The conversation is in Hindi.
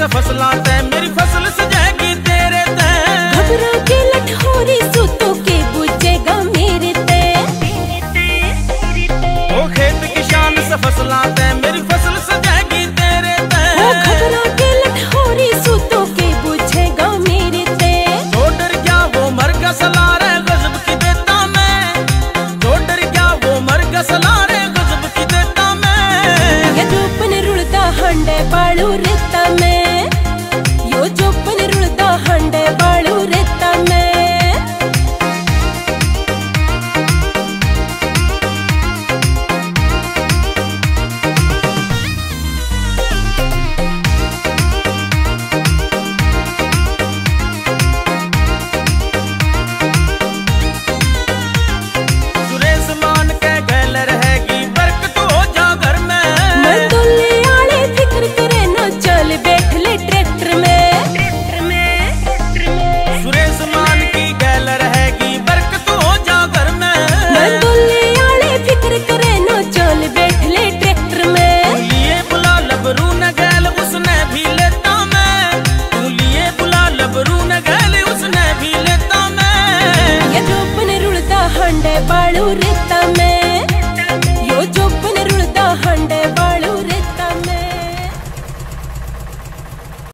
से फसला ते मेरी फसल सजेगी तेरे ते। घबरा के लठौरी सूतों के बुझेगा मेरे ते। ओ खेत की शान से फसला ते मेरी फसल सजेगी तेरे ते। घबरा के लठौरी सूतों के बुझेगा मेरे ते। तो डर गया वो मर गया सलारे गजब की देता मैं। तो डर गया वो मर गया सलारे गजब की देता मैं। ये रूपन रुड़ता हंडे बालू रेता में।